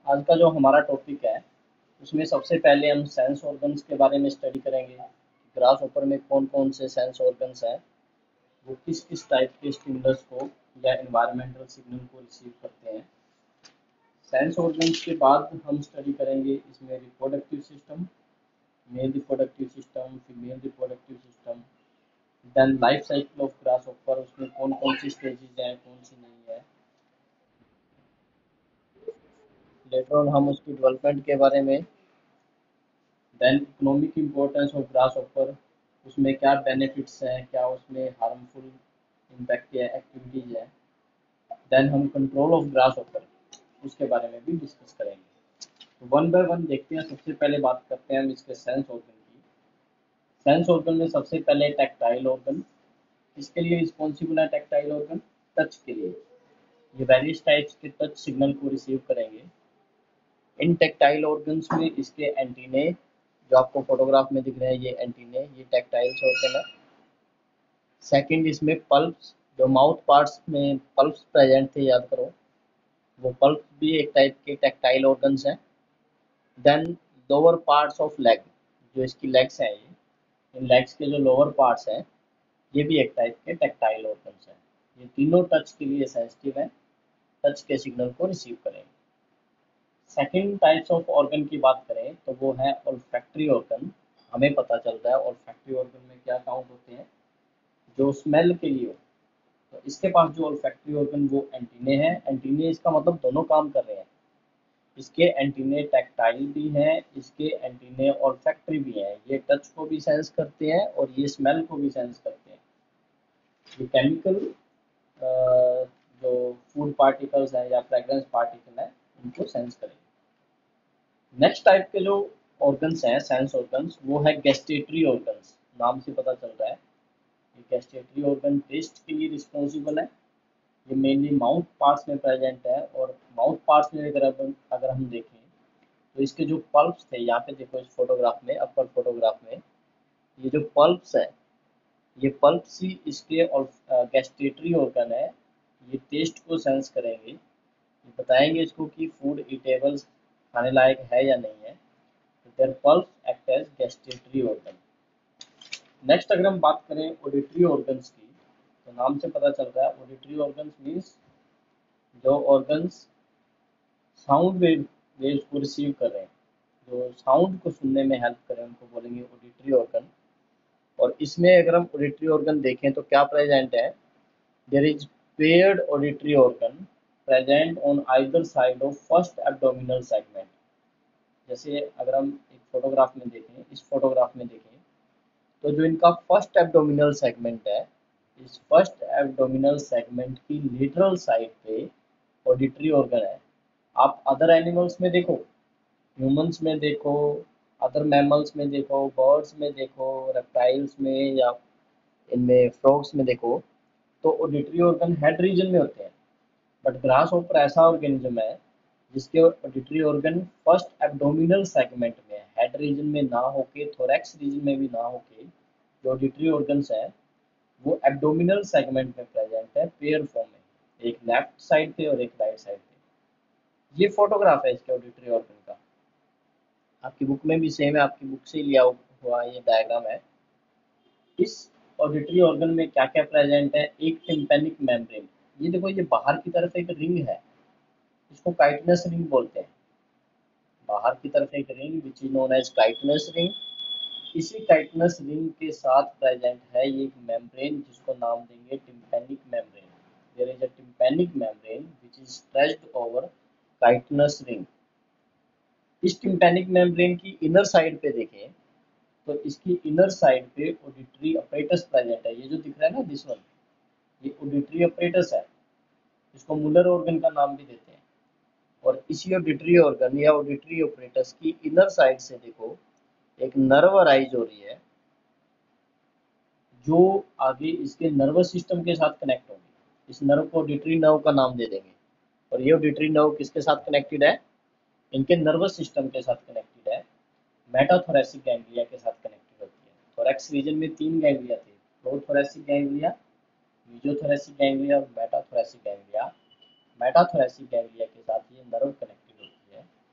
आज का जो हमारा टॉपिक है उसमें सबसे पहले हम सेंस ऑर्गन्स के बारे में स्टडी करेंगे। ग्रास ऊपर में कौन कौन से सेंस ऑर्गन्स हैं, वो किस किस टाइप के स्टिमुलस को या एनवायरमेंटल सिग्नल को रिसीव करते हैं। सेंस ऑर्गन्स के बाद हम स्टडी करेंगे इसमें reproductive system, male reproductive system, female reproductive system, then life cycle of grasshopper उसमें कौन कौन सी स्टेजेज हैं कौन सी नहीं है। लेटर ऑन हम उसकी डेवलपमेंट के बारे में, then economic importance of grasshopper, उसमें क्या बेनिफिट्स हैं, क्या उसमें हार्मफुल इम्पैक्ट या एक्टिविटीज है। देन हम कंट्रोल ऑफ ग्रास ऑफर उसके बारे में भी डिस्कस करेंगे। तो वन बाय वन देखते हैं। सबसे पहले बात करते हैं हम इसके सेंस ऑर्गन की। सेंस ऑर्गन में सबसे पहले टैक्टाइल ऑर्गन। इसके लिए रिस्पॉन्सिबल है टैक्टाइल ऑर्गन, टच के लिए। ये वेरियस टाइप्स के टच सिग्नल को रिसीव करेंगे। इन टैक्टाइल ऑर्गन्स में इसके एंटीने, जो आपको फोटोग्राफ में दिख रहे हैं, ये एंटीने, ये टैक्टाइल्स ऑर्गन है। सेकंड इसमें पल्प्स, जो माउथ पार्ट्स में पल्प्स प्रेजेंट थे, याद करो, वो पल्प भी एक टाइप के टैक्टाइल ऑर्गन्स हैं। Then lower parts of leg, जो इसकी लेग्स हैं, ये इन लेग्स के जो लोअर पार्ट्स हैं ये भी एक टाइप के टैक्टाइल ऑर्गन्स हैं। ये तीनों टच के लिए सेंसिटिव हैं, टच के सिग्नल को रिसीव करेंगे। सेकंड टाइप्स ऑफ ऑर्गन की बात करें तो वो है ऑल्फैक्टरी ऑर्गन। हमें पता चलता है ऑल्फैक्टरी ऑर्गन में क्या काउंट होते हैं, जो स्मेल के लिए हो। तो इसके पास जो ऑल्फैक्टरी ऑर्गन वो एंटीने हैं। एंटीने इसका मतलब दोनों काम कर रहे हैं। इसके एंटीने टैक्टाइल भी हैं, इसके एंटीने ऑल्फैक्टरी भी हैं। ये टच को भी सेंस करते हैं और ये स्मेल को भी सेंस करते हैं। ये केमिकल जो फूड पार्टिकल्स हैं या फ्रेग्रेंस पार्टिकल हैं उनको सेंस करेंगे। नेक्स्ट टाइप के जो ऑर्गन्स हैं सेंस ऑर्गन्स, वो है गैस्टेटरी ऑर्गन्स। नाम से पता चल रहा है ये गैस्टेटरी ऑर्गन टेस्ट के लिए रिस्पॉन्सिबल है। ये मेनली माउथ पार्ट्स में प्रेजेंट है। और माउथ पार्ट्स में अगर हम देखें तो इसके जो पल्प्स थे, यहाँ पे देखो इस फोटोग्राफ में, अपर फोटोग्राफ में, ये जो पल्प्स है, ये पल्प्स ही इसके और गैस्टेटरी ऑर्गन है। ये टेस्ट को सेंस करेंगे, ये बताएंगे इसको कि फूड ईटेबल्स खाने लायक है या नहीं है। Their palps act as gustatory organ. Next अगर हम बात करें ऑडिटरी ऑर्गन्स की, तो नाम से पता चल रहा है ऑडिटरी ऑर्गन्स मीन्स जो ऑर्गन्स साउंड वेव्स को रिसीव कर रहे हैं, जो साउंड को सुनने में हेल्प करें, उनको बोलेंगे ऑडिटरी ऑर्गन। और इसमें अगर हम ऑडिटरी ऑर्गन देखें तो क्या प्रेजेंट है, there is paired auditory organ present on either side of first abdominal segment. जैसे अगर हम एक फोटोग्राफ में देखें, इस फोटोग्राफ में देखें, तो जो इनका फर्स्ट एब्डोमिनल सेगमेंट है, इस फर्स्ट एब्डोमिनल सेगमेंट की लेटरल साइड पे ऑडिटरी ऑर्गन है। आप अदर एनिमल्स में देखो, ह्यूमंस में देखो, अदर मैमल्स में देखो, बर्ड्स में देखो, रेप्टाइल्स में या इनमें फ्रॉग्स में देखो, तो ऑडिटरी ऑर्गन हेड रीजन में होते हैं। बट ग्रास हॉपर ऐसा ऑर्गेनिज्म है जिसके auditory organ first abdominal segment में है, हेड रीजन में ना होके, थोरैक्स रीजन में भी ना होके। जो ऑडिटरी ऑर्गन्स हैं वो एब्डोमिनल सेगमेंट में प्रेजेंट है, पेयर फॉर्म में, एक लेफ्ट साइड पे और एक राइट साइड पे। ये फोटोग्राफ है इसके ऑडिटरी ऑर्गन का। आपकी बुक में भी सेम है, आपकी बुक से लिया हुआ ये डायग्राम है। इस ऑडिटरी ऑर्गन में क्या क्या प्रेजेंट है, एक टिम्पेनिक मेम्ब्रेन। ये देखो, ये बाहर की तरफ एक रिंग है, इसको काइटनस रिंग बोलते हैं। बाहर की तरफ एक ring which is known as chitinous ring. इसी काइटनस रिंग के साथ प्रेजेंट है ये एक मेम्ब्रेन जिसको नाम देंगे tympanic membrane. There is a tympanic membrane which is stretched over chitinous ring. इस टिम्पेनिक मेम्ब्रेन की इनर साइड पे देखें तो इसकी इनर साइड पे ऑडिटरी अपरेटस प्रेजेंट है। ये जो दिख रहा है ना, दिस वन, ये ऑडिटरी अपरेटस है। इसको मुलर ऑर्गन का नाम भी देते हैं। और इसी ऑडिटरी ऑर्गन या ऑडिटरी अपरेटस की इनर साइड से देखो एक नर्व अराइज हो रही है, जो आगे इसके नर्वस सिस्टम के साथ कनेक्ट होगी। इस नर्व को ऑडिटरी नर्व का नाम दे देंगे। और ये ऑडिटरी नर्व किसके साथ कनेक्टेड है, इनके नर्वस सिस्टम के साथ कनेक्टेड है, मेटाथोरेसिक गैंग्लिया के साथ कनेक्टेड होती है। थोरैक्स रीजन में तीन गैंग्लिया थे, प्रोथोरेसिक गैंग्लिया, मीजोथोरेसिक गैंग्लिया और मेटाथोरेसिक गैंग्लिया। मेटाथोरेसिक गैंग्लिया के साथ ये नर्व कनेक्टेड होती है।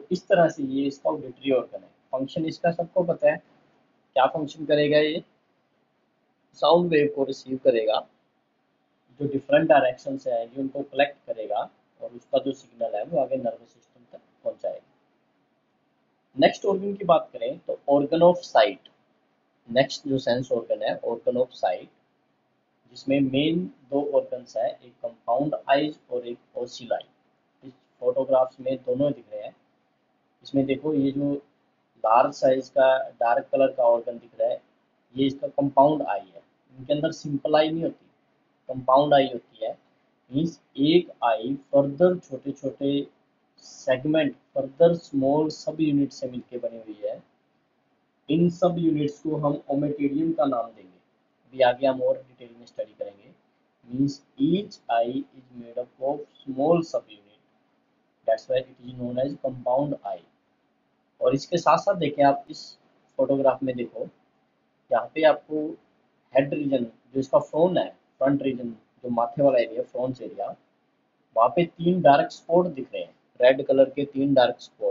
इस तरह से ये इसका ऑडिटरी ऑर्गन है। फंक्शन इसका सबको पता है, क्या फंक्शन करेगा ये, साउंड वेव को रिसीव करेगा, जो डिफरेंट डायरेक्शन से आएगी उनको कलेक्ट करेगा और उसका जो सिग्नल है वो आगे नर्वस सिस्टम तक पहुंचाएगा। नेक्स्ट ऑर्गन की बात करें तो ऑर्गन ऑफ साइट, नेक्स्ट जो सेंस ऑर्गन है ऑर्गन ऑफ साइट, जिसमें मेन दो ऑर्गन्स हैं, एक कंपाउंड आइज और एक ओसिलाई। इस फोटोग्राफ्स में दोनों दिख रहे हैं। इसमें देखो ये जो लार्ज साइज का डार्क कलर का ऑर्गन दिख रहा है, ये इसका कंपाउंड आई है। इनके अंदर सिंपल आई नहीं होती, कंपाउंड आई होती है। मीन्स एक आई फर्दर छोटे छोटे segment, further small sub unit से मिलकर बनी हुई है। इन सब यूनिट्स को हम ओमेटेरियम का नाम देंगे, अभी आगे हम और डिटेल में स्टडी करेंगे। Means each eye is made up of small sub unit, that's why it is known as compound eye. और इसके साथ साथ देखें आप इस फोटोग्राफ में देखो, यहाँ पे आपको हेड रीजन जो इसका फ्रोन है, फ्रंट रीजन जो माथे वाला एरिया, फ्रॉन्स एरिया, वहाँ पे तीन डार्क स्पॉट दिख रहे हैं, रेड कलर के तीन डार्क स्पॉट,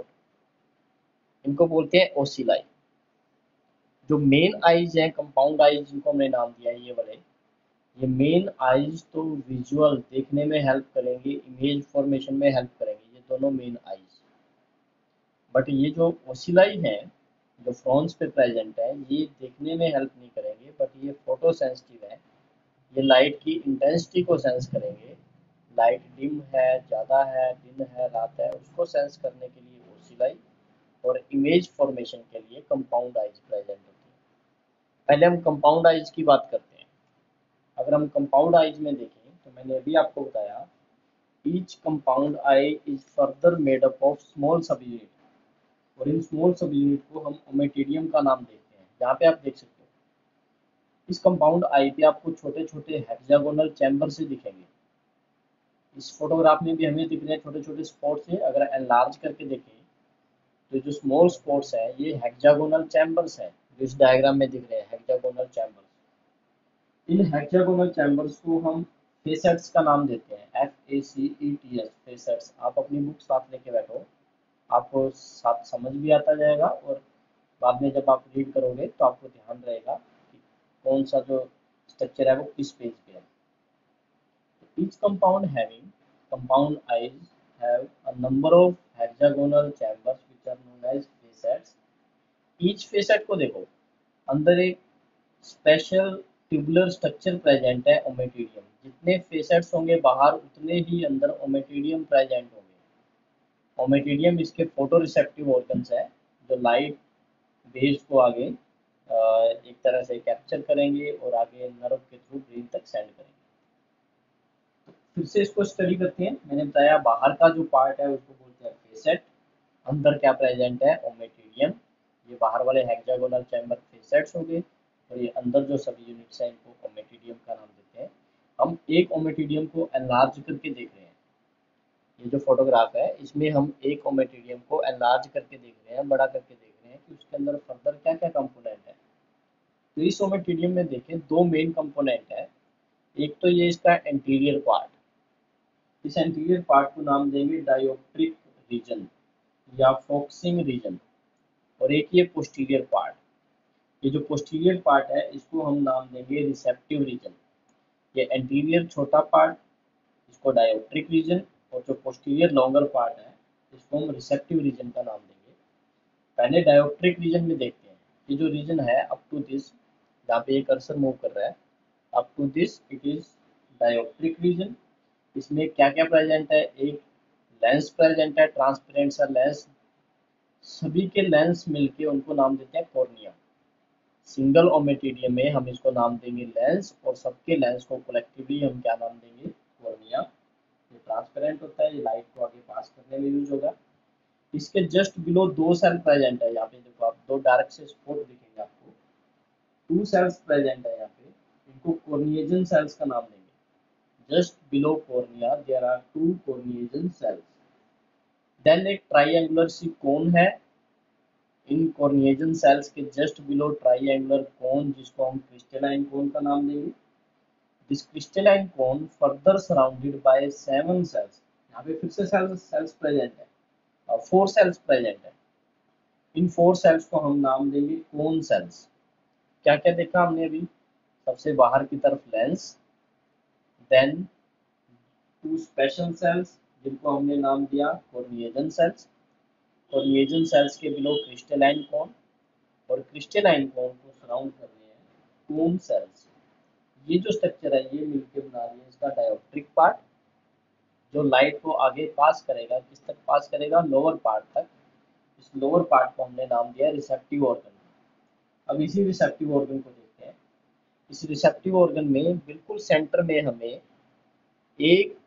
इनको बोलते हैं ओसिलाई। जो मेन आईज हैं, कंपाउंड आईज जिनको हमने नाम दिया है ये वाले, ये मेन आईज तो विजुअल देखने में हेल्प करेंगे, इमेज फॉर्मेशन में हेल्प करेंगे, ये दोनों मेन आईज। बट ये जो ओसिलाई हैं जो फ्रॉन्स पे प्रेजेंट है, ये देखने में हेल्प नहीं करेंगे, बट ये फोटो सेंसिटिव है। ये लाइट की इंटेंसिटी को सेंस करेंगे, लाइट डिम है, ज़्यादा है, दिन है, रात है, उसको सेंस करने के लिए ओसिलाई, और इमेज फॉर्मेशन के लिए कंपाउंड आइज प्रेजेंट होती है। पहले हम कंपाउंड आइज की बात करते हैं। अगर हम कंपाउंड आइज में देखें तो मैंने अभी आपको बताया, each compound eye is further made up of small sub unit, और इन स्मॉल सब यूनिट को हम ओमेटेरियम का नाम देते हैं। यहाँ पे आप देख सकते हो इस कंपाउंड आई पे आपको छोटे छोटे हेक्सागोनल चैम्बर से दिखेंगे। इस फोटोग्राफ में भी हमें दिख रहे हैं छोटे छोटे स्पॉट्स हैं। अगर एनलार्ज करके देखें तो जो स्मॉल स्पॉट्स हैं ये हेक्सागोनल चैम्बर्स हैं, जो इस डायग्राम में दिख रहे हैं हेक्सागोनल चैम्बर्स। इन हेक्सागोनल चैम्बर्स को हम फेसेट्स का नाम देते हैं, FACETS, फेसेट्स। आप अपनी बुक साथ लेके बैठो, आपको साथ समझ भी आता जाएगा, और बाद में जब आप रीड करोगे तो आपको ध्यान रहेगा कि कौन सा जो स्ट्रक्चर है वो किस पेज पे है। Each compound having compound eyes have a number of hexagonal chambers which are known as facets. Each facet को देखो, अंदर एक स्पेशल ट्यूबुलर स्ट्रक्चर प्रेजेंट है, ओमेटेरियम। जितने फेसेट्स होंगे बाहर उतने ही अंदर ओमेटेरियम प्रेजेंट होंगे। ओमेटेरियम इसके फोटो रिसेप्टिव ऑर्गन्स है, जो लाइट वेव्स को आगे एक तरह से कैप्चर करेंगे और आगे नर्व के थ्रू ब्रेन तक सेंड करेंगे। फिर से इसको स्टडी करते हैं। मैंने बताया बाहर का जो पार्ट है उसको बोलते हैं फेसेट, अंदर क्या प्रेजेंट है, ओमेटेरियम। ये बाहर वाले हेक्सागोनल चैम्बर फेसेट्स हो गए, और ये अंदर जो सब यूनिट्स हैं इनको ओमेटेरियम का नाम देते हैं। हम एक ओमेटेरियम को एनलार्ज करके देख रहे हैं। ये जो फोटोग्राफ है इसमें हम एक ओमेटेरियम को एनलार्ज करके देख रहे हैं, बड़ा करके देख रहे हैं कि उसके अंदर फर्दर क्या क्या कंपोनेंट है। तो इस ओमेटेरियम में देखें दो मेन कंपोनेंट है। एक तो ये इसका एंटीरियर पार्ट, इस एंटीरियर पार्ट को नाम देंगे डायोप्ट्रिक रीजन या फोकसिंग रीजन, और एक ये पोस्टीरियर पार्ट, ये जो पोस्टीरियर पार्ट है इसको हम नाम देंगे रिसेप्टिव रीजन। ये एंटीरियर छोटा पार्ट, इसको डायोप्ट्रिक रीजन, और जो पोस्टीरियर लॉन्गर पार्ट है इसको हम रिसेप्टिव रीजन का नाम देंगे। पहले डायोप्ट्रिक रीजन में देखते हैं। ये जो रीजन है अप टू दिस, जहाँ पे ये कर्सर मूव कर रहा है, up to this it is dioptric region. इसमें क्या क्या प्रेजेंट है, एक लेंस प्रेजेंट है, ट्रांसपेरेंट सा लेंस। सभी के लेंस मिलके उनको नाम देते हैं कॉर्निया। सिंगल ओमेटेरियम में हम इसको नाम देंगे लेंस, और सबके लेंस को कलेक्टिवली हम क्या नाम देंगे, कॉर्निया। ये ट्रांसपेरेंट होता है, ये लाइट को आगे पास करने में यूज होगा। इसके जस्ट बिलो दो सेल प्रेजेंट है, यहाँ पे देखो आप दो डार्क से स्पॉट दिखेंगे आपको, टू सेल्स प्रेजेंट है यहाँ पे, इनको कॉर्निएजन सेल्स का नाम देंगे। Just below cornea there are two corneagen cells. Then एक ट्राइएंगुलर सी कोन है, इन कॉर्निएजन सेल्स के जस्ट बिलो ट्राइएंगुलर कोन, जिसको हम क्रिस्टलाइन कोन का नाम देंगे। This crystalline cone further surrounded by 7 cells. यहाँ पे फिर से सेल्स प्रेजेंट है, फोर सेल्स प्रेजेंट है। इन फोर सेल्स को हम नाम देंगे कोन सेल्स। क्या क्या देखा हमने अभी? सबसे बाहर की तरफ lens, then two special cells जिनको हमने नाम दिया कॉर्निएजन सेल्स। कॉर्निएजन सेल्स के बिलो क्रिस्टलाइन कोन, और क्रिस्टलाइन कोन को सराउंड कर रहे हैं कोन सेल्स। ये जो स्ट्रक्चर है ये मिलकर बना रही है इसका डायोप्ट्रिक पार्ट, जो लाइट को आगे पास करेगा, किस तक पास करेगा? लोअर पार्ट तक। इस लोअर पार्ट को हमने नाम दिया रिसेप्टिव ऑर्गन। अब इसी रिसेप्टिव ऑर्गन को देखते हैं। इस रिसेप्टिव ऑर्गन में बिल्कुल सेंटर में हमें एक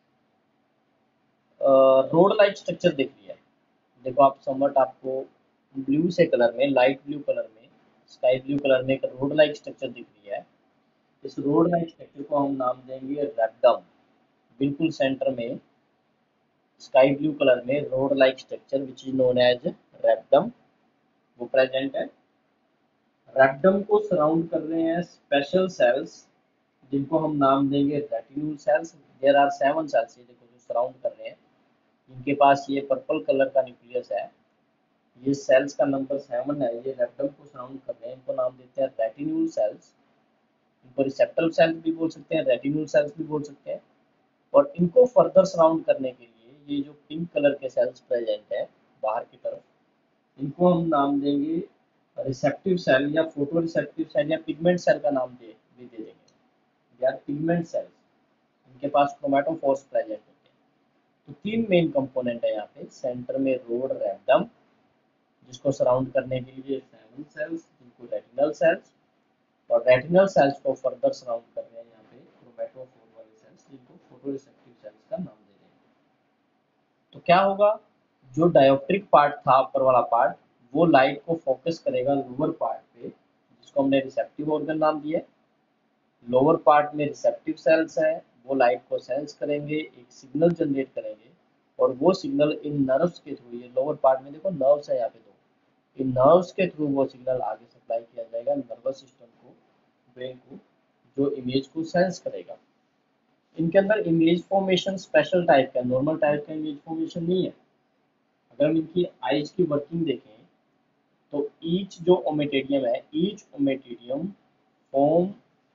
रोड लाइक स्ट्रक्चर दिख रही है। देखो आप समवट आपको ब्लू से कलर में, लाइट ब्लू कलर में, स्काई ब्लू कलर में एक रोड लाइक स्ट्रक्चर दिख रही है। इस रोड लाइक स्ट्रक्चर को हम नाम देंगे रेक्टम। बिल्कुल सेंटर में स्काई ब्लू कलर में rod like structure which is known as rectum वो प्रेजेंट है। रेक्टम को सराउंड कर रहे हैं स्पेशल सेल्स जिनको हम नाम देंगे retinular cells. There are 7 cells, ये देखो जो सराउंड कर रहे हैं, इनके पास ये पर्पल कलर का न्यूक्लियस है। ये सेल्स का नंबर 7 है, ये रेक्टम को सराउंड कर रहे हैं। इनको नाम देते हैं रेटिन्यूल सेल्स। इनको रिसेप्टर सेल्स भी बोल सकते हैं, रेटिन्यूल सेल्स भी बोल सकते हैं। और इनको फर्दर सराउंड करने के लिए ये जो पिंक कलर के सेल्स प्रेजेंट है बाहर की तरफ, इनको हम नाम देंगे रिसेप्टिव सेल या फोटो रिसेप्टिव सेल या पिगमेंट सेल का नाम भी दे देंगे यार, पिगमेंट सेल्स। इनके पास क्रोमेटोफोर्स प्रेजेंट होते हैं। तो 3 मेन कंपोनेंट है यहाँ पे। सेंटर में रोड रेक्टम जिसको सराउंड करने के लिए 7 सेल्स जिनको रेटिनल सेल्स, और रेटिनल सेल्स को फर्दर सराउंड कर रहे हैं यहाँ पे क्रोमेटोफोर वाले सेल्स जिनको फोटो रिसेप्टिव सेल्स का नाम दे रहे हैं। तो क्या होगा? जो डायोप्ट्रिक पार्ट था ऊपर वाला पार्ट, वो लाइट को फोकस करेगा लोअर पार्ट पे जिसको हमने रिसेप्टिव ऑर्गन नाम दिया। लोअर पार्ट में रिसेप्टिव सेल्स है, वो लाइट को सेंस करेंगे, एक सिग्नल जनरेट करेंगे, और वो सिग्नल इन नर्व्स के थ्रू, ये लोअर पार्ट में देखो नर्व्स है यहाँ पे दो, इन नर्व्स के थ्रू वो सिग्नल आगे सप्लाई किया जाएगा नर्वस सिस्टम को, ब्रेन को, जो इमेज को सेंस करेगा। इनके अंदर इमेज फॉर्मेशन स्पेशल टाइप का, नॉर्मल टाइप का इमेज फॉर्मेशन नहीं है। अगर हम इनकी आइज की वर्किंग देखें तो ईच जो ओमेटेरियम है, each ommatidium form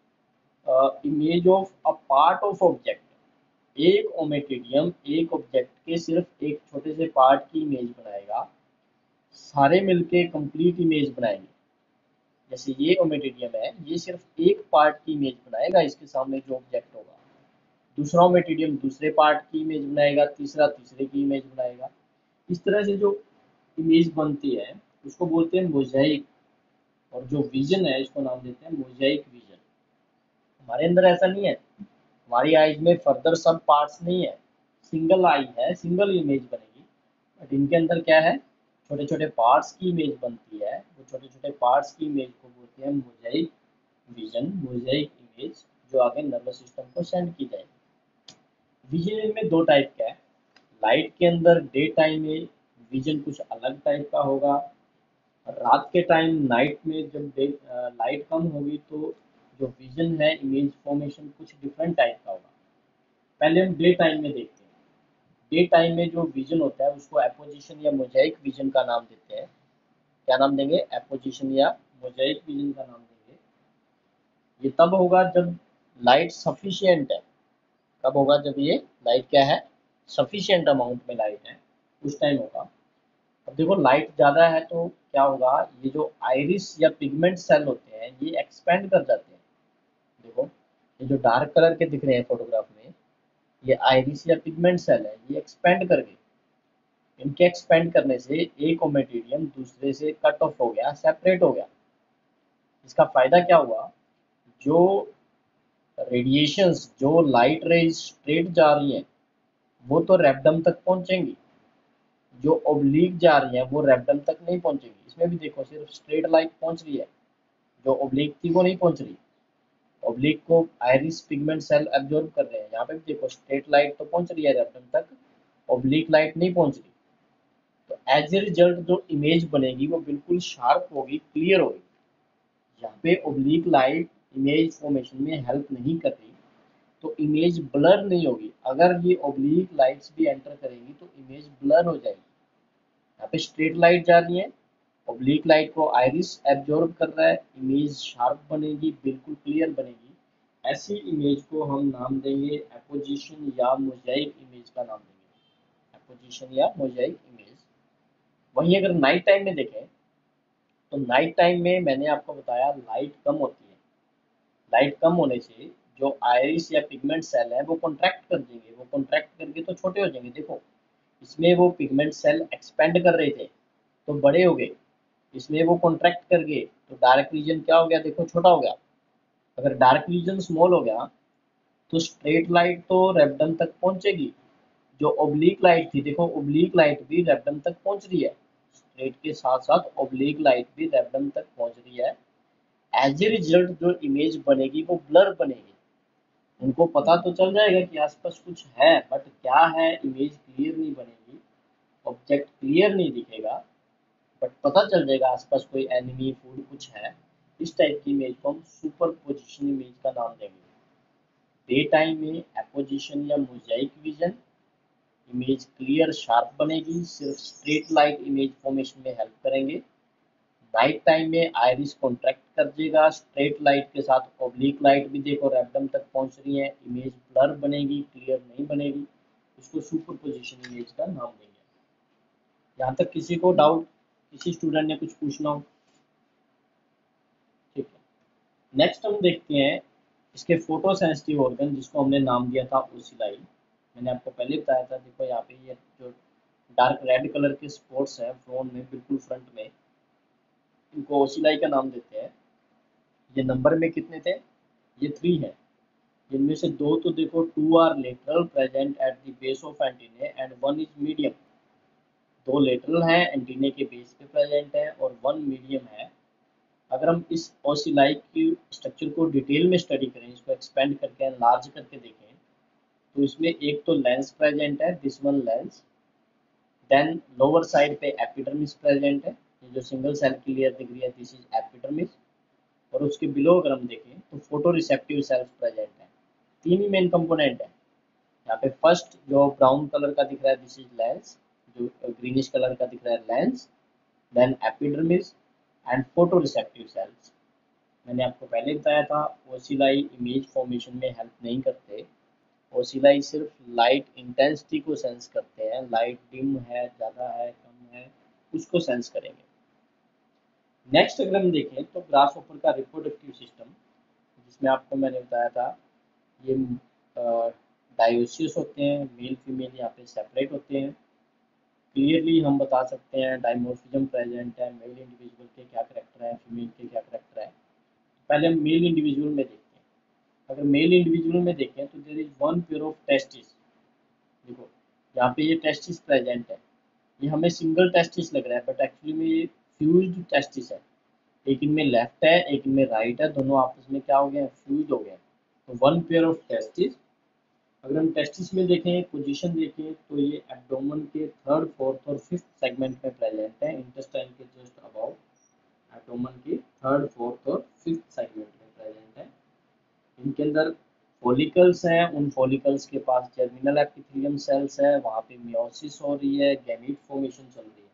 image of a part of object. एक ओमेटेरियम एक ऑब्जेक्ट के सिर्फ एक छोटे से पार्ट की इमेज बनाएगा, सारे मिलके कंप्लीट इमेज बनाएंगे। जैसे ये ओमेटेरियम है, ये सिर्फ एक पार्ट की इमेज बनाएगा, इसके सामने जो ऑब्जेक्ट होगा। दूसरा ओमेटेरियम दूसरे पार्ट की इमेज बनाएगा, तीसरा तीसरे की इमेज बनाएगा। इस तरह से जो इमेज बनती है उसको बोलते हैं मोजाइक। और जो विजन है इसको नाम देते हैं मोजाइक विजन। हमारे अंदर ऐसा नहीं है, हमारी आईज में फर्दर सब पार्ट्स नहीं है, सिंगल आई है, सिंगल इमेज बनेगी। बट इनके अंदर क्या है, छोटे छोटे पार्ट्स की इमेज बनती है। वो छोटे छोटे पार्ट्स की इमेज को बोलते हैं मोजाइक विजन, मोजाइक इमेज, जो आगे नर्वस सिस्टम को सेंड की जाएगी। विजन इनमें दो टाइप का है। लाइट के अंदर डे टाइम में विजन कुछ अलग टाइप का होगा, रात के टाइम नाइट में जब लाइट कम होगी तो जो विजन है, इमेज फॉर्मेशन कुछ डिफरेंट टाइप का होगा। पहले हम डे टाइम में देखते हैं। डे टाइम में जो विजन होता है उसको एपोजिशन या मोजाइक विजन का नाम देते हैं। क्या नाम देंगे? एपोजिशन या मोजाइक विजन का नाम देंगे। ये तब होगा जब लाइट सफिशियंट है। कब होगा? जब ये लाइट क्या है, सफिशियंट अमाउंट में लाइट है, उस टाइम होगा। अब देखो लाइट ज़्यादा है तो क्या होगा, ये जो आइरिस या पिगमेंट सेल होते हैं ये एक्सपेंड कर जाते हैं। देखो ये जो डार्क कलर के दिख रहे हैं फोटोग्राफ में, ये आइरिस या पिगमेंट सेल है, ये एक्सपेंड कर गए। इनके एक्सपेंड करने से एक मटेरियल दूसरे से कट ऑफ हो गया, सेपरेट हो गया। इसका फायदा क्या हुआ, जो रेडिएशंस, जो लाइट रेज स्ट्रेट जा रही हैं वो तो रेबडम तक पहुंचेंगी, जो ओब्लिक जा रही है वो रेबडम तक नहीं पहुंचेगी। इसमें भी देखो सिर्फ स्ट्रेट लाइट पहुंच रही है, जो ओब्लिक थी वो नहीं पहुंच रही। ओब्लिक को आयरिस पिगमेंट सेल एब्जॉर्ब कर रहे हैं। यहाँ पे भी देखो स्ट्रेट लाइट तो पहुंच रही है रेबडम तक, ओब्लिक लाइट नहीं पहुंच रही। तो एज ए रिजल्ट जो इमेज बनेगी वो बिल्कुल शार्प होगी, क्लियर होगी। यहाँ पे ओब्लिक लाइट इमेज फॉर्मेशन में हेल्प नहीं कर रही, तो इमेज ब्लर नहीं होगी। अगर ये ओब्लिक लाइट्स भी एंटर करेंगी तो इमेज ब्लर हो जाएगी। यहाँ पे स्ट्रेट लाइट जा रही है, ओब्लिक लाइट को आइरिस एब्जॉर्ब कर रहा है, इमेज शार्प बनेगी, बिल्कुल क्लियर बनेगी। ऐसी इमेज को हम नाम देंगे एपोजिशन या मोजाइक इमेज का नाम देंगे, एपोजिशन या मोजाइक इमेज। वहीं अगर नाइट टाइम में देखें तो नाइट टाइम में मैंने आपको बताया लाइट कम होती है, लाइट कम होने से जो आइरिस या पिगमेंट सेल है वो कॉन्ट्रैक्ट कर देंगे, वो कॉन्ट्रैक्ट करके तो छोटे हो जाएंगे, देखो इसमें वो पिगमेंट सेल एक्सपेंड कर रहे थे तो बड़े हो गए, इसमें वो कॉन्ट्रैक्ट कर गए तो डार्क रीजन क्या हो गया, देखो छोटा हो गया। अगर डार्क रीजन स्मॉल हो गया तो स्ट्रेट लाइट तो रेबडम तक पहुंचेगी, जो ओब्लिक लाइट थी देखो ओब्लिक लाइट भी रेबडम तक पहुंच रही है, स्ट्रेट के साथ साथ ओब्लिक लाइट भी रेबडम तक पहुंच रही है। एज ए रिजल्ट जो इमेज बनेगी वो ब्लर बनेगी, उनको पता तो चल जाएगा कि आसपास कुछ है बट क्या है इमेज क्लियर नहीं बनेगी, ऑब्जेक्ट क्लियर नहीं दिखेगा, बट पता चल जाएगा आसपास कोई एनिमी फूड कुछ है। इस टाइप की इमेज को हम सुपर पोजिशन इमेज का नाम देंगे। डे टाइम में एपोजिशन या mosaic vision, image clear sharp बनेगी, सिर्फ स्ट्रेट लाइट इमेज फॉर्मेशन में हेल्प करेंगे। नाइट टाइम में आइरिस कॉन्ट्रैक्ट कर देगा, स्ट्रेट लाइट के साथ ओब्लिक लाइट भी देखो रैंडम तक पहुंच रही है, इमेज ब्लर बनेगी, क्लियर नहीं बनेगी, इसको सुपर पोजिशन इमेज का नाम देंगे। यहाँ तक किसी को डाउट, किसी स्टूडेंट ने कुछ पूछना हो? ठीक है, नेक्स्ट हम देखते हैं इसके फोटो सेंसिटिव ऑर्गन जिसको हमने नाम दिया था ओसिलाई। मैंने आपको पहले बताया था, देखो यहाँ पे ये जो डार्क रेड कलर के स्पॉट्स हैं फ्रोन में बिल्कुल फ्रंट में, इनको ओसिलाई का नाम देते हैं। ये नंबर में कितने थे, ये 3 है, जिनमें से 2 तो देखो 2 are lateral present at the base of antennae and 1 is medium. 2 lateral हैं एंटीने के बेस पे प्रेजेंट है और 1 मीडियम है। अगर हम इस ओसिलाई की स्ट्रक्चर को डिटेल में स्टडी करें, इसको एक्सपेंड करके लार्ज करके देखें, तो इसमें एक तो लेंस प्रेजेंट है, this one lens, then lower side पे एपिडर्मिस प्रेजेंट है, ये जो सिंगल सेल की लेयर दिख रही है दिस इज एपिडर्मिस। और उसके बिलो अगर हम देखें तो फोटो रिसेप्टिव सेल्स प्रेजेंट है। 3 ही मेन कंपोनेंट है यहाँ पे। फर्स्ट जो ब्राउन कलर का दिख रहा है दिस इज लेंस, जो ग्रीनिश कलर का दिख रहा है lens, then epidermis and photo receptive cells. मैंने आपको पहले बताया था ओसिलाई इमेज फॉर्मेशन में हेल्प नहीं करते, ओसिलाई सिर्फ लाइट इंटेंसिटी को सेंस करते हैं, लाइट डिम है ज़्यादा है कम है उसको सेंस करेंगे। नेक्स्ट अगर हम देखें तो ग्रास ऑपर का रिप्रोडक्टिव सिस्टम, जिसमें आपको मैंने बताया था ये डायोसिस होते हैं, मेल फीमेल यहाँ पे सेपरेट होते हैं। क्लियरली हम बता सकते हैं डाइमोर्फिज्म प्रेजेंट है, मेल इंडिविजुअल के क्या करेक्टर है, फीमेल के क्या करेक्टर है। पहले हम मेल इंडिविजुअल में देखते हैं। अगर मेल इंडिविजुअल में देखें तो there is one pair of testis, देखो यहाँ पे ये टेस्टिस प्रेजेंट है, ये हमें सिंगल टेस्टिस लग रहा है बट एक्चुअली में ये फ्यूज्ड टेस्टिस है। एक इनमें लेफ्ट है एक इनमें राइट है, दोनों आपस में क्या हो गए, फ्यूज हो गए। तो वन पेयर ऑफ टेस्टिस। अगर हम टेस्टिस में देखें पोजीशन देखें तो ये एब्डोमेन के थर्ड फोर्थ और फिफ्थ सेगमेंट में प्रेजेंट है, इंटेस्टाइन के जस्ट अबाउ एब्डोमेन के थर्ड फोर्थ और फिफ्थ सेगमेंट में प्रेजेंट है। इनके अंदर फॉलिकल्स हैं, उन फॉलिकल्स के पास जर्मिनल एपिथेलियम सेल्स है, वहाँ पे मियोसिस हो रही है, गैमीट फॉर्मेशन चल रही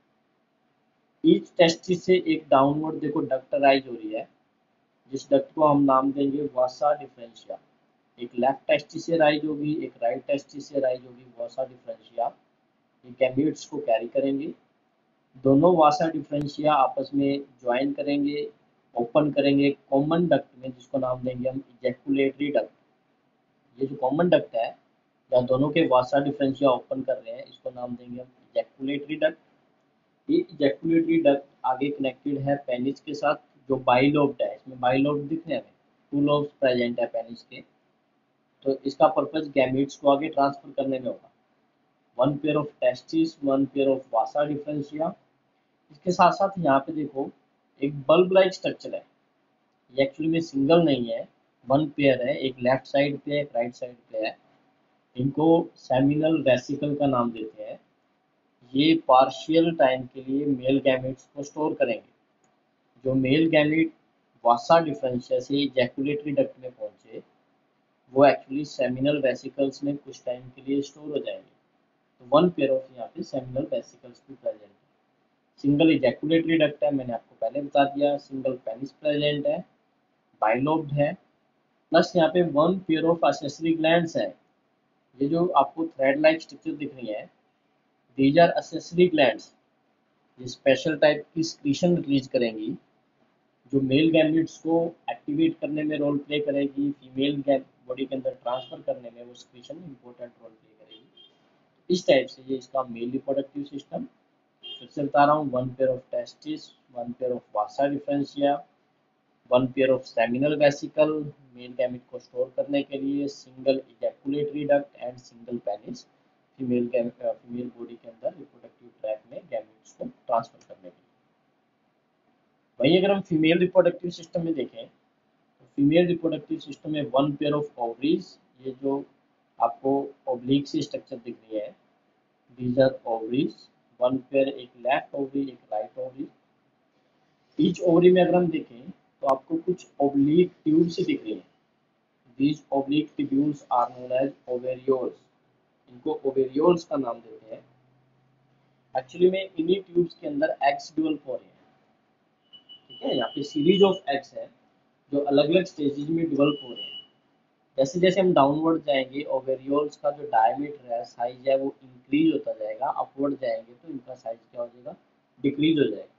है। ईच टेस्टिस से एक डाउनवर्ड देखो डक्ट राइज हो रही है, जिस डक्ट को हम नाम देंगे वासा डिफरेंशिया। एक लेफ्ट टेस्टिस से राइज होगी, एक राइट टेस्टिस से राइज होगी, वासा डिफरेंशिया। ये गैमीट्स को कैरी करेंगे, दोनों वासा डिफरेंशिया आपस में ज्वाइन करेंगे, ओपन करेंगे कॉमन डक्ट में जिसको नाम देंगे हम इजैकुलेटरी डक्ट। ये जो कॉमन डक्ट है जहाँ दोनों के वासा डिफरेंशिया ओपन कर रहे हैं इसको नाम देंगे हम इजैकुलेटरी डक्ट। ये इजैकुलेटरी डक्ट आगे कनेक्टेड है पेनिस के साथ, जो बाइलोब्ड है, इसमें बाइलोब दिख रहे हैं, 2 लोब्स प्रेजेंट है पेनिस के। तो इसका पर्पज गैमीट्स को आगे ट्रांसफर करने में होगा। One pair of testis, one pair of vasa deferentia. इसके साथ साथ यहाँ पे देखो एक बल्ब लाइक स्ट्रक्चर है, ये एक्चुअली में सिंगल नहीं है, वन पेयर है, एक लेफ्ट साइड पे एक राइट साइड पे है। इनको सेमिनल वेसिकल का नाम देते हैं। ये पार्शियल टाइम के लिए मेल गैमेट्स को स्टोर करेंगे। जो मेल गैमेट वासा डिफरेंशिया से इजैकुलेटरी डक्ट में पहुंचे वो एक्चुअली सेमिनल वेसिकल्स में कुछ टाइम के लिए स्टोर हो जाएंगे। तो वन पेयर ऑफ यहाँ पे सेमिनल वेसिकल्स भी प्रेजेंट है। सिंगल इजैकुलेटरी डक्ट है, मैंने आपको पहले बता दिया। सिंगल पेनिस प्रेजेंट है, बाइलोब्ड है, प्लस यहाँ पे one pair of accessory glands है। ये जो आपको थ्रेड लाइक स्ट्रक्चर दिख रही है, दीज आर एक्सेसरी ग्लैंड्स। ये स्पेशल टाइप की स्क्रीशन रिलीज करेंगी, जो मेल गैमेट्स को एक्टिवेट करने में रोल प्ले करेगी, फीमेल बॉडी के अंदर ट्रांसफर करने में वो स्क्रीशन इंपॉर्टेंट रोल प्ले करेगी। इस टाइप से ये इसका मेल रिप्रोडक्टिव सिस्टम। फिर से बता रहा हूँ, one pair of testis, one pair of vasa differentia, one pair of seminal vesicle male gamete को स्टोर करने के लिए, single ejaculatory duct and single penis female body के अंदर रिप्रोडक्टिव ट्रैक में गैमेट्स को ट्रांसफर करने के लिए। वहीं अगर हम फीमेल रिप्रोडक्टिव सिस्टम में देखें, तो फीमेल रिप्रोडक्टिव सिस्टम में वन पेयर ऑफ ओवरीज, ये जो आपको ओब्लिक सी स्ट्रक्चर दिख रही है, these are ovaries. One pair, एक लेफ्ट ओवरी एक राइट ओवरी। ईच ओवरी में अगर हम देखें तो आपको कुछ ओब्लिक ट्यूब्स दिख रही हैं। These oblique tubes are known as ovarioles. इनको ओवेरियोल्स का नाम देते हैं। एक्चुअली में इन्हीं ट्यूब्स के अंदर एग्स डेवलप हो रहे हैं। ठीक है, यहाँ पे सीरीज ऑफ एग्स है जो अलग अलग स्टेजेस में डेवलप हो रहे हैं। जैसे जैसे हम डाउनवर्ड जाएंगे, ओवेरियोल्स का जो डायमीटर है, साइज है, वो इंक्रीज होता जाएगा। अपवर्ड जाएंगे तो इनका साइज क्या हो जाएगा, डिक्रीज हो जाएगा।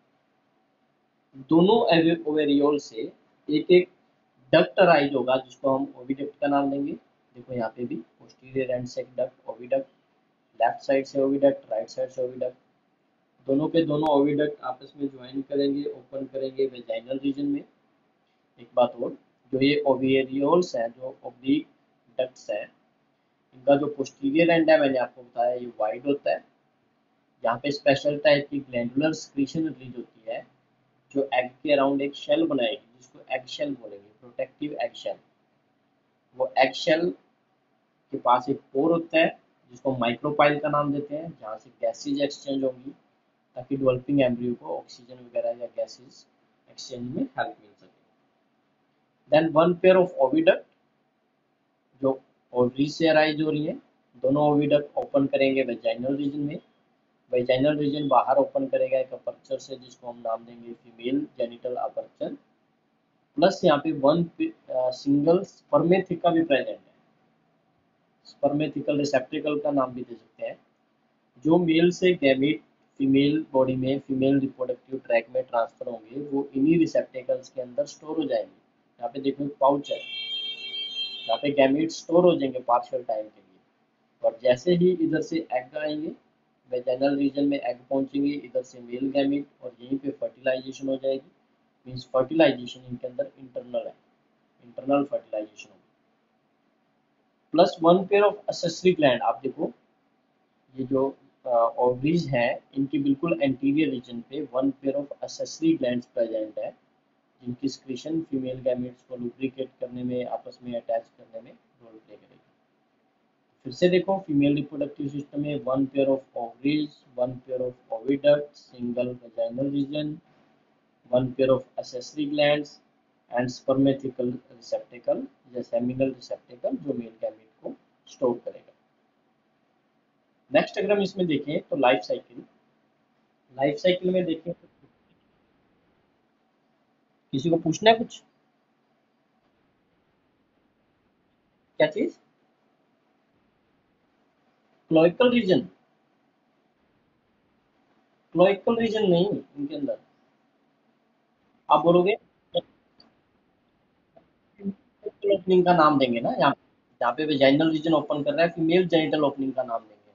दोनों ओवेरियोल से एक एक डक्ट अराइज होगा, जिसको हम ओविडक्ट का नाम देंगे। देखो यहाँ पे भी पोस्टीरियर एंड से एक डक्ट ओविडक्ट, लेफ्ट साइड से ओविडक्ट, राइट साइड से ओविडक्ट। दोनों के दोनों ओविडक्ट आपस में ज्वाइन करेंगे, ओपन करेंगे वेजाइनल रीजन में। एक बात और, जो ये ओवेरियोल्स हैं, जो ओब्लिक डक्ट्स हैं, इनका जो पोस्टीरियर एंड है, मैंने आपको बताया, ये वाइड होता है। यहाँ पे स्पेशल टाइप की ग्लैंडुलर सिक्रीशन रिलीज होती है, जो एग के अराउंड एक शेल बनाएगी, जिसको एग शेल बोलेंगे, प्रोटेक्टिव एग शेल। वो एग शेल के पास एक पोर होता है, जिसको माइक्रोपाइल का नाम देते हैं, जहाँ से गैसेज एक्सचेंज होंगी, ताकि डेवलपिंग एम्ब्रियो को ऑक्सीजन वगैरह या गैसेज एक्सचेंज में हेल्प मिल सके। Then one pair of oviduct, जो ओवरी से अराइज हो रही है। दोनों ओविडक्ट ओपन करेंगे वेजाइनल रीजन में। वेजाइनल रीजन बाहर ओपन करेगा एक अपर्चर से, जिसको हम नाम देंगे फीमेल जेनिटल अपर्चर। प्लस यहाँ पे वन सिंगल स्पर्मेथिका भी प्रेजेंट है। स्पर्मेथिकल रिसेप्टिकल का नाम भी दे सकते हैं, जो मेल से गैमेट फीमेल बॉडी में, फीमेल रिप्रोडक्टिव ट्रैक में ट्रांसफर होंगे, वो इन्हीं रिसेप्टिकल्स के अंदर स्टोर हो जाएंगे। यहाँ पे देखो पाउच है, यहाँ पे गैमेट स्टोर हो जाएंगे पार्शियल टाइम के लिए। और जैसे ही इधर से एग आएंगे, वेजाइनल रीजन में एग पहुंचेंगे, इधर से मेल गैमेट, और यहीं पे फर्टिलाइजेशन हो जाएगी। मीन्स फर्टिलाइजेशन इनके अंदर इंटरनल है, इंटरनल फर्टिलाइजेशन होगी। Plus one pair of accessory gland. आप देखो, ये जो ओवरीज हैं, इनकी बिल्कुल एंटीरियर रीजन पे one pair of accessory glands present है, जिनकी स्क्रीशन फीमेल गैमेट्स को लुब्रिकेट करने में, आपस में अटैच करने में रोल प्ले करेगी। फिर से देखो, फीमेल रिप्रोडक्टिव सिस्टम में one pair of ovaries, one pair of oviduct, single vaginal region, one pair of accessory glands and spermathecal receptacle या सेमिनल रिसेप्टिकल, जो मेल गैमेट को स्टोर करेगा। नेक्स्ट अगर हम इसमें देखें तो लाइफ साइकिल, लाइफ साइकिल में देखें तो किसी को पूछना है कुछ? क्या चीज? Cloacal reason? क्लोइकल रीजन नहीं इनके अंदर। आप बोलोगे ओपनिंग का नाम देंगे ना, यहाँ जहाँ पे वेजाइनल रीजन ओपन कर रहा है, फीमेल जेनिटल ओपनिंग का नाम देंगे।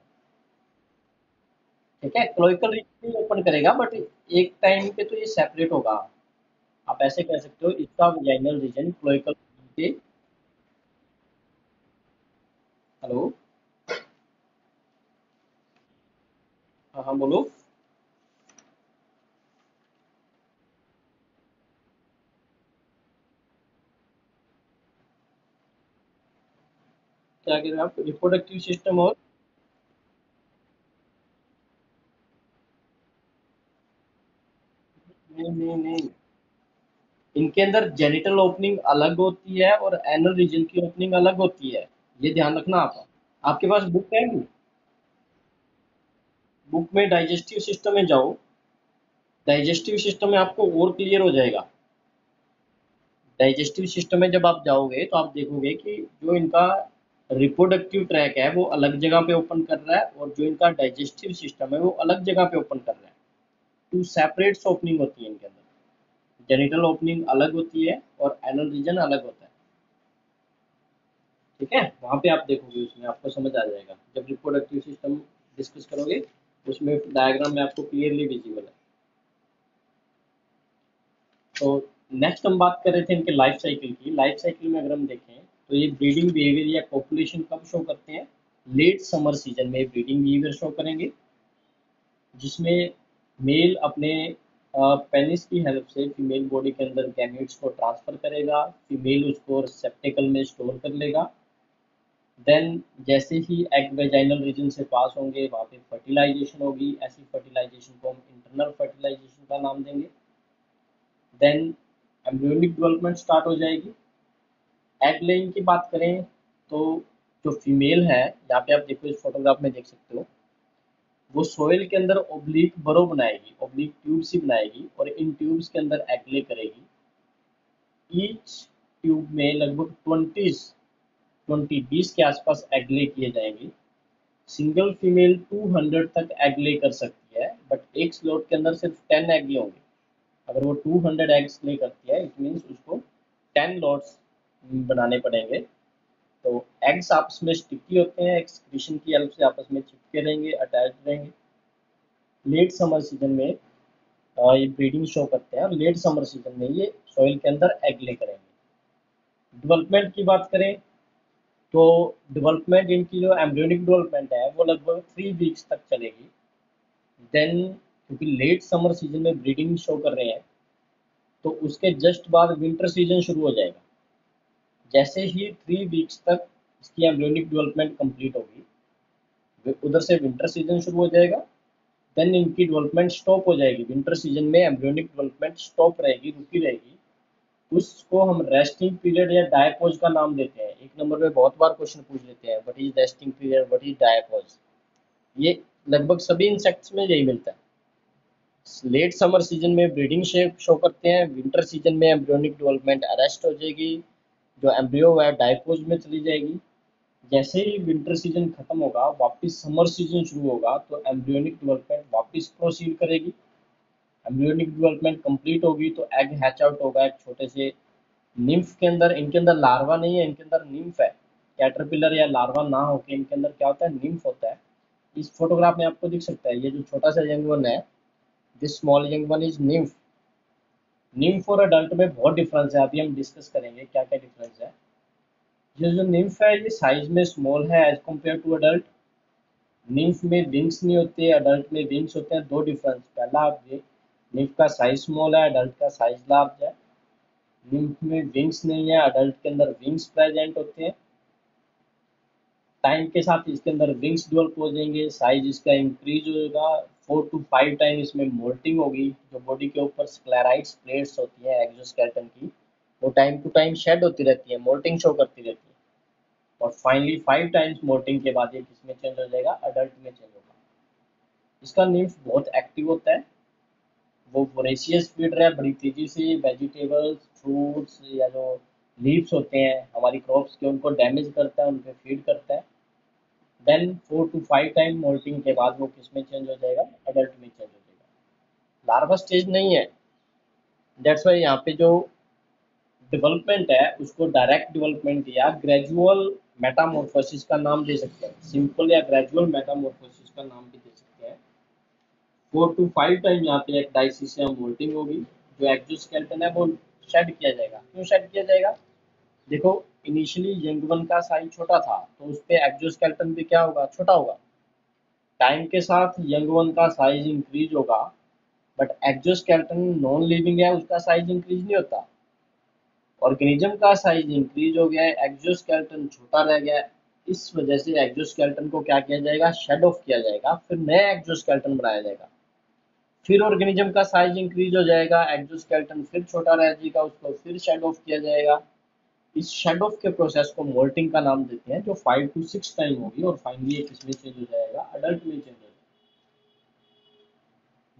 ठीक है, क्लोइकल रीजन भी ओपन करेगा, बट एक टाइम पे तो ये सेपरेट होगा। आप ऐसे कह सकते हो, इसका वेजाइनल रीजन क्लोइकल के। हेलो। हाँ हाँ बोलो। क्या कह रहे हैं आप, रिप्रोडक्टिव सिस्टम और? नहीं नहीं नहीं, इनके अंदर जेनिटल ओपनिंग अलग होती है और एनल रीजन की ओपनिंग अलग होती है। ये ध्यान रखना आप। आपके पास बुक है? बुक में डाइजेस्टिव सिस्टम में जाओ, डाइजेस्टिव सिस्टम में आपको और क्लियर हो जाएगा। डाइजेस्टिव सिस्टम में जब आप जाओगे तो आप देखोगे कि जो इनका रिप्रोडक्टिव ट्रैक है वो अलग जगह पे ओपन कर रहा है, और जो इनका डाइजेस्टिव सिस्टम है वो अलग जगह पे ओपन कर रहा है। टू सेपरेट ओपनिंग होती है इनके अंदर। जेनिटल ओपनिंग अलग होती है और एनल रीजन अलग होता है। ठीक है, वहाँ पे आप देखोगे, उसमें आपको समझ आ जाएगा जब रिप्रोडक्टिव सिस्टम डिस्कस करोगे, उसमें डायग्राम में आपको क्लियरली विजिबल है। तो नेक्स्ट हम बात कर रहे थे इनके लाइफ साइकिल की। लाइफ साइकिल में अगर हम देखें तो ये ब्रीडिंग बिहेवियर या पॉपुलेशन कब शो करते हैं? लेट समर सीजन में ब्रीडिंग बिहेवियर शो करेंगे, जिसमें मेल अपने पेनिस की हेल्प से फीमेल बॉडी के अंदर गैमेट्स को ट्रांसफर करेगा, फीमेल उसको रिसेप्टेकल में स्टोर कर लेगा। देन जैसे ही एग वेजाइनल रीजन से पास होंगे वहाँ पे फर्टिलाइजेशन होगी। ऐसी फर्टिलाइजेशन को हम इंटरनल फर्टिलाइजेशन का नाम देंगे। देन एम्ब्रियोनिक डेवलपमेंट स्टार्ट हो जाएगी। एग लेइंग की बात करें तो जो फीमेल है, यहाँ पे आप देखो, इस फोटोग्राफ में देख सकते हो, वो सोइल के अंदर ओब्लिक बरो बनाएगी, ओब्लिक ट्यूब्स ही बनाएगी, और इन ट्यूब्स के अंदर एग ले करेगी। ईच ट्यूब में लगभग 20 के आसपास एग ले किए जाएंगे। सिंगल फीमेल 200 तक एग ले कर सकती है, बट एक स्लॉट के अंदर सिर्फ 10 एग ले होंगे। अगर वो 200 एग्स ले करती है, इट मीन्स उसको 10 लॉट्स बनाने पड़ेंगे। तो एग्स आपस में स्टिकी होते हैं, एक्सक्रीशन की हेल्प से आपस में चिपके रहेंगे, अटैच रहेंगे। लेट समर सीजन में ये ब्रीडिंग शो करते हैं, और लेट समर सीजन में ये सॉइल के अंदर एग ले करेंगे। डेवलपमेंट की बात करें तो डेवलपमेंट, इनकी जो एम्ब्रियोनिक डेवलपमेंट है वो लगभग 3 वीक्स तक चलेगी। देन क्योंकि लेट समर सीजन में ब्रीडिंग शो कर रहे हैं, तो उसके जस्ट बाद विंटर सीजन शुरू हो जाएगा। जैसे ही 3 वीक्स तक इसकी एम्ब्रियोनिक डेवलपमेंट कंप्लीट होगी, उधर से विंटर सीजन शुरू हो जाएगा। देन इनकी डेवलपमेंट स्टॉप हो जाएगी। विंटर सीजन में एम्ब्रियोनिक डेवलपमेंट स्टॉप रहेगी, रुकी रहेगी। उसको हम रेस्टिंग पीरियड या डायपोज का नाम देते हैं। एक नंबर पे बहुत बार क्वेश्चन पूछ लेते हैं, what is resting period, what is diapause. ये लगभग सभी इंसेक्ट्स में यही मिलता है। लेट समर सीजन में ब्रीडिंग शेप शो करते हैं, विंटर सीजन में एम्ब्रियोनिक डेवलपमेंट अरेस्ट हो जाएगी, जो एम्ब्रियो है डायपोज में चली जाएगी। जैसे ही विंटर सीजन खत्म होगा, वापस समर सीजन शुरू होगा, तो एम्ब्रियोनिक डेवलपमेंट वापस प्रोसीड करेगी। एम्ब्रियोनिक डेवलपमेंट कंप्लीट होगी तो एग हैच आउट होगा एक छोटे से निम्फ के अंदर। इनके अंदर लार्वा नहीं है, इनके अंदर निम्फ है। कैटरपिलर या लार्वा ना होके इनके अंदर क्या होता है, निम्फ होता है। इस फोटोग्राफ में आपको दिख सकता है, ये जो छोटा सा यंग वन है, this small young one is nymph. Nymph और अडल्ट में बहुत डिफरेंस है, अभी हम डिस्कस करेंगे क्या क्या डिफरेंस है। ये जो निम्फ है ये साइज में स्मॉल है as compare to adult. Nymph में विंग्स नहीं होते, अडल्ट में विंग्स होते हैं। दो डिफरेंस, पहला आप ये, निम्फ का साइज स्मॉल है, अडल्ट का साइज लार्ज है। निम्फ में विंग्स नहीं है, अडल्ट के अंदर विंग्स प्रेजेंट होते हैं। टाइम के साथ इसके अंदर विंग्स डेवलप हो जाएंगे, साइज इसका इंक्रीज होगा। 4 to 5 टाइम इसमें मोल्टिंग होगी। जो बॉडी के ऊपर स्क्लेराइड्स प्लेट्स होती है एक्सोस्केलेटन की, वो टाइम टू टाइम शेड होती रहती है, मोल्टिंग शो करती रहती है। और फाइनली 5 टाइम्स मोल्टिंग के बाद ये किसमें चेंज हो जाएगा, अडल्ट में चेंज होगा। इसका निम्फ बहुत एक्टिव होता है, वो वोरेशियस फीडर है, बड़ी तेजी से वेजिटेबल्स, फ्रूट्स या जो लीव्स होते हैं हमारी क्रॉप्स के, उनको डैमेज करता है, उन पे फीड करता है। देन 4 to 5 टाइम मोल्टिंग के बाद वो किस में चेंज हो जाएगा, अडल्ट में चेंज हो जाएगा। लार्वा स्टेज नहीं है, दैट्स वाई यहाँ पे जो डेवलपमेंट है उसको डायरेक्ट डेवलपमेंट या ग्रेजुअल मेटामॉर्फोसिस का नाम दे सकते हैं। सिंपल या ग्रेजुअल मेटामॉर्फोसिस का नाम भी दे सकते हैं। 4 to 5 टाइम यहाँ पे एक डाइसिसियम मोल्टिंग होगी। जो एक्सोस्केलेटन है वो शेड किया जाएगा। क्यों शेड किया जाएगा? देखो, इनिशियली यंग वन का साइज छोटा था, तो उस पे एक्सोस्केलेटन भी क्या होगा, छोटा होगा। टाइम के साथ यंग वन का साइज इंक्रीज होगा, बट एक्सोस्केलेटन नॉन लिविंग है, उसका साइज इंक्रीज नहीं होता। ऑर्गेनिज्म का साइज इंक्रीज हो गया है, एक्सोस्केलेटन छोटा रह गया है। इस वजह से एक्सोस्केलेटन को क्या किया जाएगा, शेड ऑफ किया जाएगा, फिर नया एक्सोस्केलेटन बनाया जाएगा। फिर ऑर्गेनिज्म का साइज इंक्रीज हो जाएगा, एक्सोस्केलेटन फिर छोटा रह जाएगा, उसको फिर शेड ऑफ किया जाएगा। इस शेड ऑफ के प्रोसेस को मोल्टिंग का नाम देते हैं, जो 5 to 6 टाइम होगी, और फाइनली ये किसमें चेंज हो जाएगा, अडल्ट में चेंज हो जाएगा।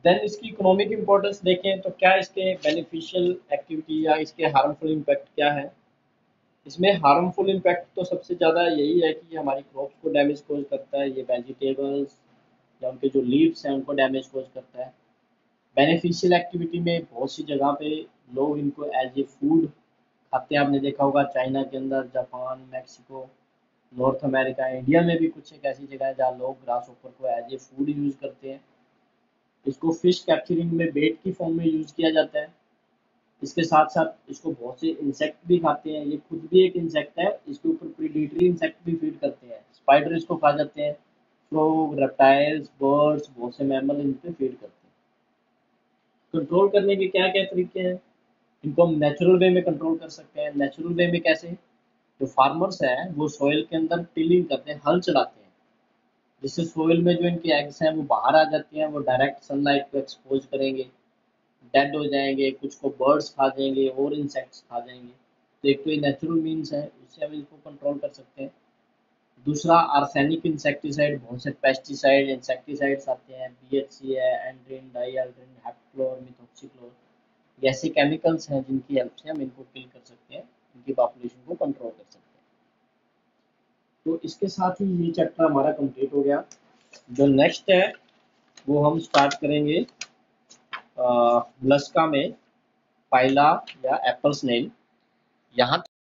देन इसकी इकोनॉमिक इम्पोर्टेंस देखें तो क्या इसके बेनिफिशियल एक्टिविटी या इसके हार्मफुल इम्पैक्ट क्या है। इसमें हार्मफुल इम्पैक्ट तो सबसे ज़्यादा यही है कि ये हमारी क्रॉप्स को डैमेज कोज करता है, ये वेजिटेबल्स या उनके जो लीव्स हैं उनको डैमेज कोज करता है। बेनिफिशियल एक्टिविटी में बहुत सी जगह पे लोग इनको एज ए फूड खाते हैं, आपने देखा होगा चाइना के अंदर, Japan, Mexico, North America, India में भी कुछ एक ऐसी जगह है जहाँ लोग ग्रास होपर को एज ए फूड यूज़ करते हैं। इसको फिश कैप्चरिंग में बेट की फॉर्म में यूज़ किया जाता है। इसके साथ साथ इसको बहुत से इंसेक्ट भी खाते हैं, ये खुद भी एक इंसेक्ट है, इसके ऊपर प्रीडेटरी इंसेक्ट भी फीड करते हैं, स्पाइडर इसको खा जाते हैं, फ्रॉग, रेप्टाइल्स, बर्ड्स, बहुत से मैमल इन पे फीड करते हैं। कंट्रोल करने के क्या क्या तरीके हैं, इनको हम नेचुरल वे में कंट्रोल कर सकते हैं। नेचुरल वे में कैसे, जो फार्मर्स हैं वो सॉइल के अंदर टिलिंग करते हैं, हल चलाते हैं, जिससे सॉइल में जो इनके एग्स हैं वो बाहर आ जाते हैं, वो डायरेक्ट सनलाइट को एक्सपोज करेंगे, डेड हो जाएंगे, कुछ को बर्ड्स खा जाएंगे और इंसेक्ट्स खा जाएंगे। तो एक तो ये नेचुरल मीन्स है, उससे हम इसको कंट्रोल कर सकते हैं। दूसरा, आर्सेनिक इंसेक्टिसाइड, बहुत से पेस्टिसाइड इंसेक्टिसाइड्स आते हैं, बीएचसी है, एंड्रीन, डाइअल्ड्रिन, हेप्टक्लोर, मिथोक्सिक्लोर, ये ऐसे केमिकल्स हैं जिनकी हेल्प से हम इनको किल कर सकते हैं, इनकी पॉपुलेशन को कंट्रोल कर सकते हैं। तो इसके साथ ही ये चैप्टर हमारा कंप्लीट हो गया। जो नेक्स्ट है वो हम स्टार्ट करेंगे मोलस्का में, पाइला या एप्पल स्नेल। यहाँ